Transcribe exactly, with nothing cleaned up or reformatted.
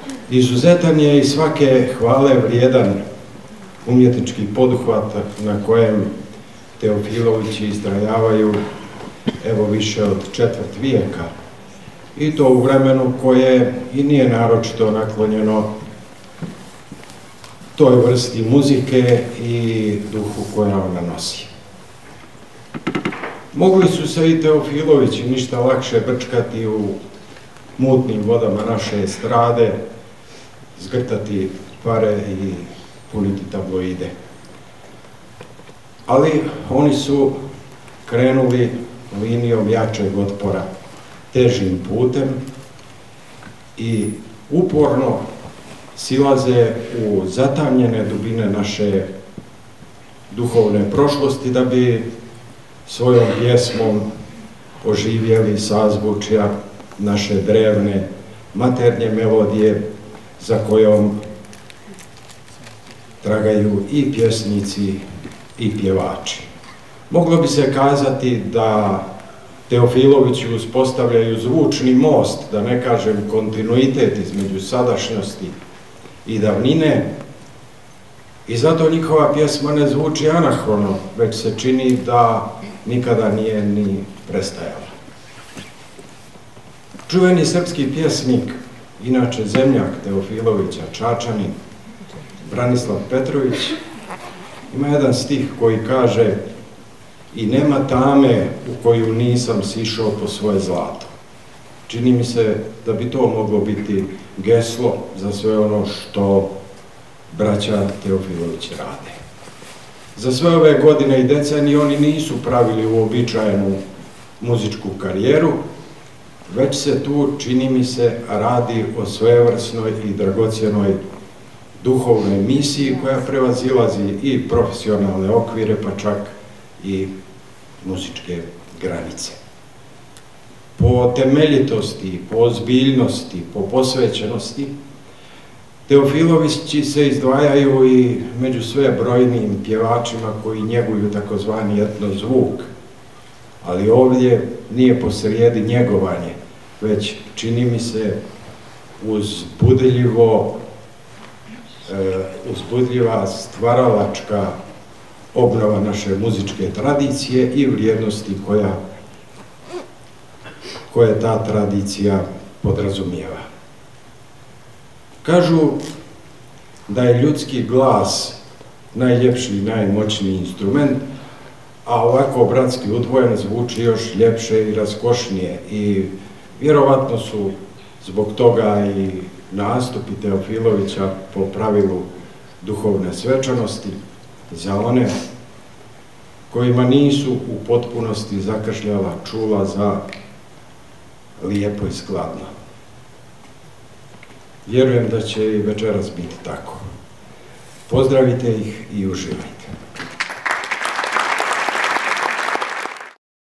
Izuzetan je i svake hvale vrijedan umjetnički poduhvat na kojem Teofilovići istrajavaju evo više od četvrt vijeka, i to u vremenu koje i nije naročito naklonjeno toj vrsti muzike i duhu koja ona nosi. Mogli su se i Teofilovići ništa lakše brčkati u mutnim vodama naše estrade, zgrtati pare i puniti tabloide. Ali oni su krenuli linijom jačeg otpora, težim putem i uporno silaze u zatamnjene dubine naše duhovne prošlosti da bi svojom pjesmom oživjeli sazvučja naše drevne maternje melodije za kojom tragaju i pjesnici i pjevači. Moglo bi se kazati da Teofilovići uspostavljaju zvučni most, da ne kažem kontinuitet između sadašnjosti i davnine, i zato njihova pjesma ne zvuči anahrono, već se čini da nikada nije ni prestajala. Čuveni srpski pjesnik, inače zemljak Teofilovića, Čačanin, Branislav Petrović, ima jedan stih koji kaže: "I nema tame u koju nisam sišao po svoje zlato." Čini mi se da bi to moglo biti geslo za sve ono što braća Teofilović rade. Za sve ove godine i decenije oni nisu pravili uobičajenu muzičku karijeru, već se tu, čini mi se, radi o svojevrsnoj i dragocjenoj duhovnoj misiji koja prevazilazi i profesionalne okvire, pa čak i muzičke granice. Po temeljitosti, po ozbiljnosti, po posvećenosti, Teofilovići se izdvajaju i među sve brojnim pjevačima koji njeguju takozvani etnozvuk, ali ovdje nije posrijedi njegovanje, već čini mi se uzbudljivo, uzbudljiva stvaralačka obnova naše muzičke tradicije i vrijednosti koja, koje ta tradicija podrazumijeva. Kažu da je ljudski glas najljepši i najmoćniji instrument, a ovako bratski udvojen zvuči još ljepše i raskošnije, i vjerovatno su zbog toga i nastupi Teofilovića po pravilu duhovne svečanosti za one kojima nisu u potpunosti zakašljala čula za lijepo i skladno. Vjerujem da će i večeras biti tako. Pozdravite ih i uživajte.